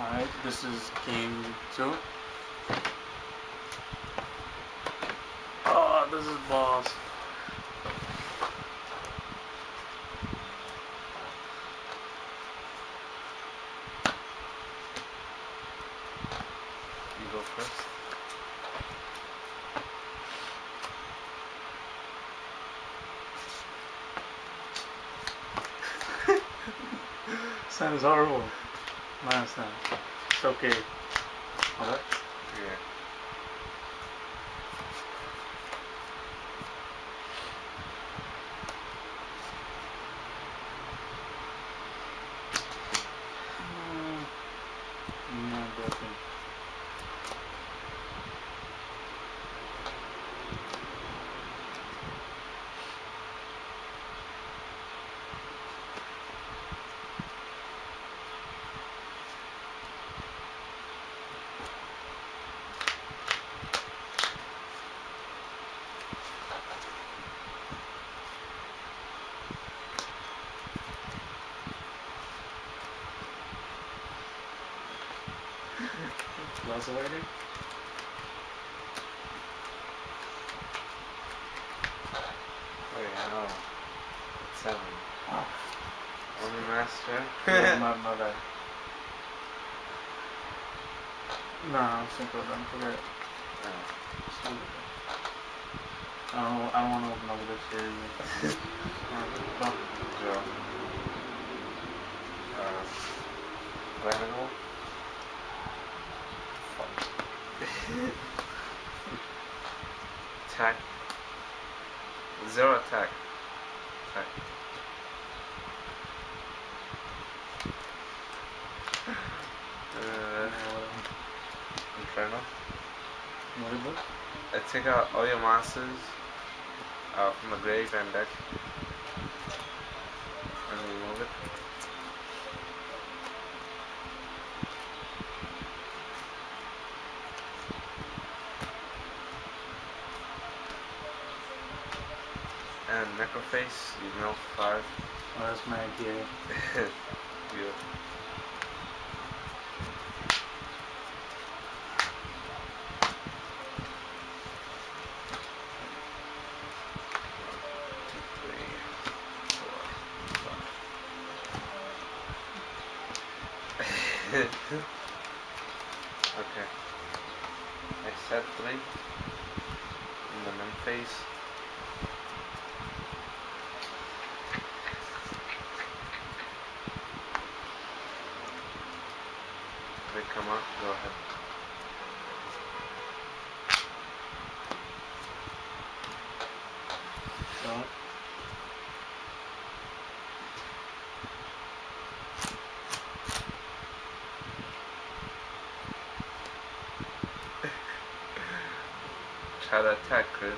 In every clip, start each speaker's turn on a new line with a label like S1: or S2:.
S1: Alright, this is game 2. Oh, this is balls.
S2: You go first.
S1: Sounds horrible. No, it's not. It's okay. Alright?
S2: Yeah.
S1: Not broken. Lost already?
S2: Oh yeah, no. 7.
S1: Oh.
S2: Only master.
S1: Yeah, my bad. Nah, simple, don't forget. I don't want to open up this series. Go.
S2: Draw. Renagle. Attack. 0 attack. Attack. Inferno.
S1: What is it?
S2: I take out all your monsters from the grave and deck and remove it. And Necroface, you mill 5.
S1: Oh, that's my idea.
S2: Beautiful. Okay. I set 3 in the main phase. They come up, go ahead.
S1: So.
S2: Try to attack, Chris.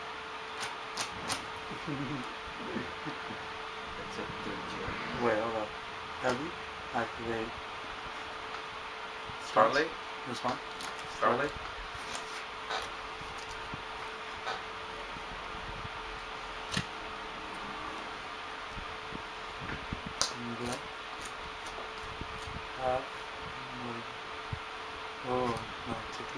S2: It's a 2
S1: Wait, hold up. Heavy? Activate.
S2: Starlight?
S1: This one?
S2: Starlight?
S1: Black. Oh, no,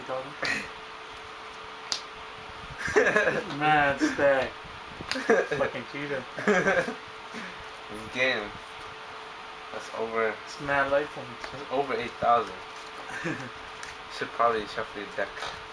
S1: it's 3,000? Mad stack. Fucking cheater.
S2: This game. That's over.
S1: It's mad life points.
S2: It's over 8,000. Should probably shuffle your deck.